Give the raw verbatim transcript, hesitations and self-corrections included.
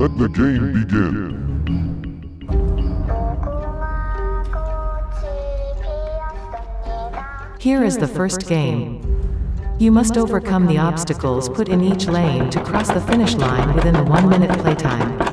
Let the game begin. Here is the first game. You must overcome the obstacles put in each lane to cross the finish line within the one-minute playtime.